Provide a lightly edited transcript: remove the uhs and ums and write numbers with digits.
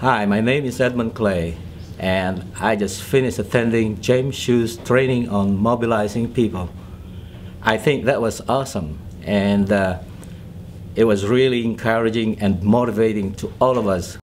Hi, my name is Edmund Clay, and I just finished attending James Hsu's training on mobilizing people. I think that was awesome, and it was really encouraging and motivating to all of us